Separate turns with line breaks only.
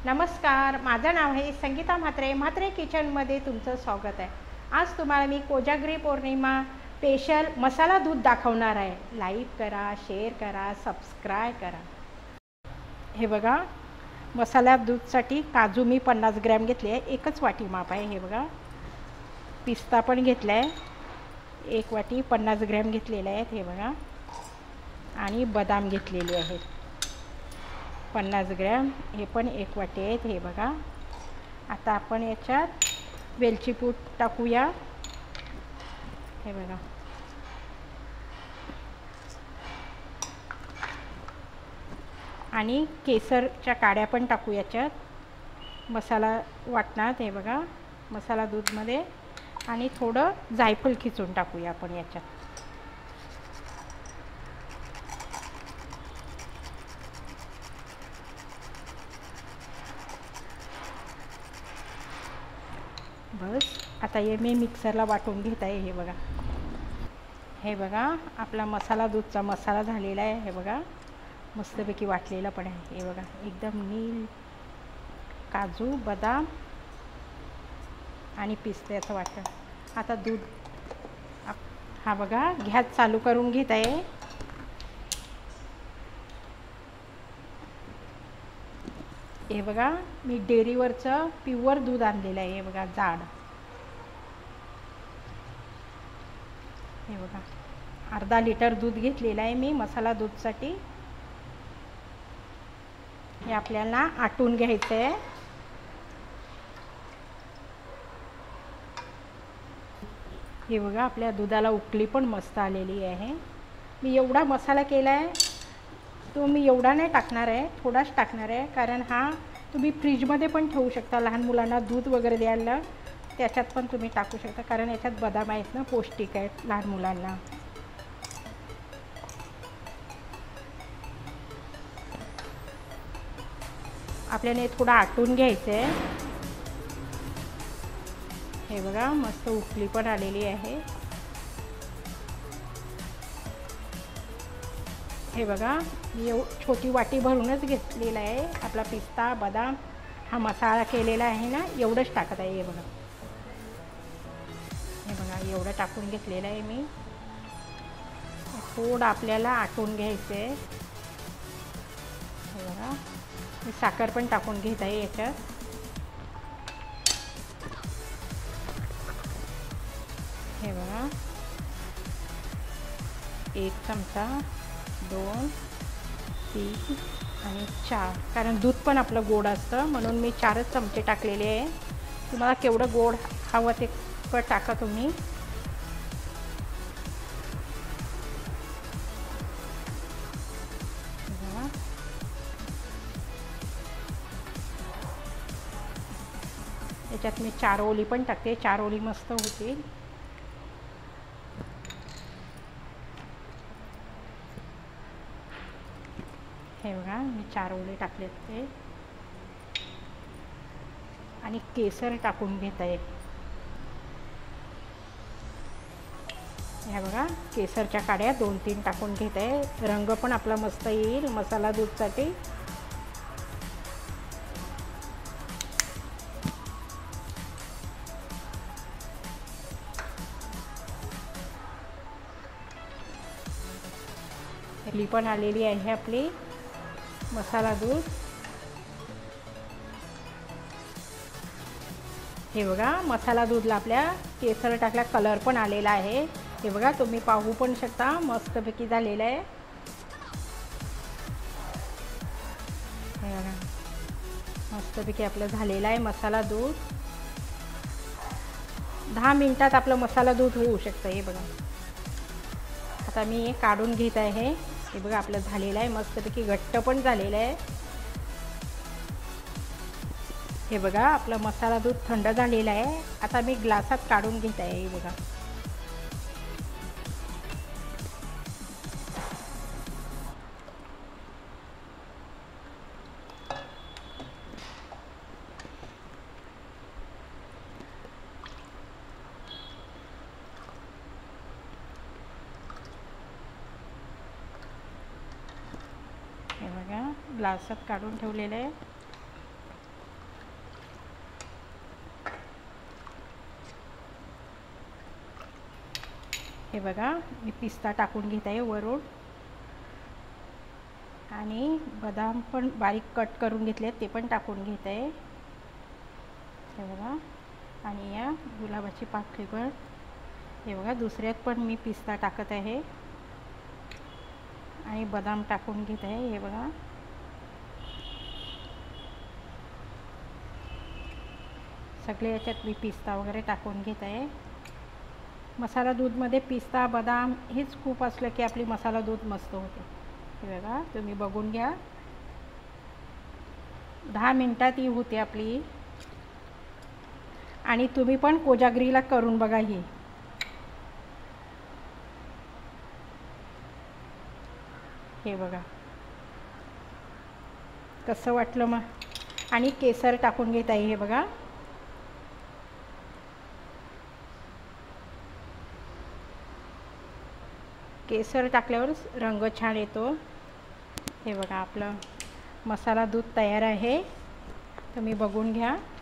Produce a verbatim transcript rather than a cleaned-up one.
नमस्कार, माझं नाव आहे संगीता म्हात्रे. म्हात्रे किचनमध्ये तुमचं स्वागत आहे. आज तुम्हाला मी कोजागरी पौर्णिमा स्पेशल मसाला दूध दाखवणार आहे. लाईक करा, शेअर करा, सबस्क्राईब करा. हे बघा, मसाला दूधसाठी काजू मी पन्नास ग्रॅम घेतले आहे. एकच वाटी माप आहे. हे बघा, पिस्ता पण घेतला आहे, एक वाटी पन्नास ग्रॅम घेतलेले आहेत. हे बघा, आणि बदाम घेतलेले आहेत पन्नास ग्रॅम, हे पण एक वाटी आहेत. हे बघा, आता आपण याच्यात वेलची पूड टाकूया. हे बघा, आणि केसरच्या काड्या पण टाकू याच्यात मसाला वाटणात. हे बघा, मसाला दूधमध्ये, आणि थोडं जायफळ खिचून टाकूया आपण याच्यात. बस, आता हे मी मिक्सरला वाटून घेत आहे. हे बघा, हे बघा, आपला मसाला दूधचा मसाला झालेला आहे. हे बघा, मस्तपैकी वाटलेला पण आहे. हे बघा, एकदम नील काजू, बदाम आणि पिस्त्याचं वाटण. आता दूध हा बघा, गॅस चालू करून घेत आहे. हे बघा, मी डेअरीवरचं प्युअर दूध आणलेलं आहे. हे बघा, जाड. हे बघा, अर्धा लिटर दूध घेतलेलं आहे मी मसाला दूधसाठी. हे आपल्याला आटून घ्यायचं आहे. हे बघा, आपल्या दुधाला उकळी पण मस्त आलेली आहे. मी एवढा मसाला केला आहे, तो मी एवढा नाही टाकणार आहे, थोडाच टाकणार आहे. कारण हा तुम्ही फ्रीजमध्ये पण ठेवू शकता. लहान मुलांना दूध वगैरे द्यायला त्याच्यात पण तुम्ही टाकू शकता, कारण याच्यात बदाम आहेत ना, पौष्टिक आहेत लहान मुलांना. आपल्याला हे थोडं आटून घ्यायचं आहे. हे बघा, मस्त उकळी पण आलेली आहे. हे बघा, मी छोटी वाटी भरूनच घेतलेला आहे. आपला पिस्ता, बदाम हा मसाला केलेला आहे ना, एवढंच टाकत आहे. हे बघा, हे बघा, एवढं टाकून घेतलेलं आहे मी. थोडं आपल्याला आटून घ्यायचं आहे. हे बघा, मी साखर पण टाकून घेत आहे याच्यात. हे बघा, एक चमचा, दोन, तीन आणि चार, कारण दूध पण आपलं गोड असतं म्हणून मी चारच चमचे टाकलेले आहे. तुम्हाला केवढं गोड हवं ते पण टाका तुम्ही. याच्यात मी चार ओली पण टाकते, चार ओली मस्त होतील. हे बघा, मी चार ओले टाकलेत ते, आणि केसर टाकून घेत आहे. हे बघा, केसरच्या काड्या दोन तीन टाकून घेत आहे. रंग पण आपला मस्त येईल मसाला दूधसाठी. ही पण आलेली आहे आपली मसाला दूध. हे बघा, मसाला दूधला आपल्या केसर टाकला, कलर पण आलेला आहे. हे बघा, तुम्ही पाहू पण शकता, मस्तपैकी झालेलं आहे. हे बघा, मस्तपैकी आपलं झालेलं आहे मसाला दूध. दहा मिनिटात आपलं मसाला दूध होऊ शकतं. हे बघा, आता मी हे काढून घेत आहे. हे बघा, आपलं झालेलं आहे, मस्तपैकी घट्ट पण झालेलं आहे. हे बघा, आपलं मसाला दूध थंड झालेलं आहे. आता मी ग्लासात काढून घेत आहे. हे बघा, हे बघा, ग्लासात काढून ठेवलेलं आहे. हे बघा मी पिस्ता टाकून घेत आहे वरून आणि बदाम पण बारीक कट करून घेतले ते पण टाकून घेत आहे हे बघा. आणि या गुलाबाची पाकळीवर हे बघा दुसऱ्यात पण मी पिस्ता टाकत आहे आणि बदाम टाकून घेत आहे हे बघा. सगळे याच्यात मी पिस्ता वगैरे टाकून घेत आहे. मसाला दूधमध्ये पिस्ता बदाम हेच खूप असलं की आपली मसाला दूध मस्त होते. हे बघा तुम्ही बघून घ्या. दहा मिनटात ही होते आपली. आणि तुम्ही पण कोजागरीला करून बघा ही. हे बघा कसं वाटलं मग. आणि केसर टाकून घेत आहे हे बघा. केसर टाकल्यावर रंग छान येतो. हे बघा आपलं मसाला दूध तयार आहे. तुम्ही बघून घ्या.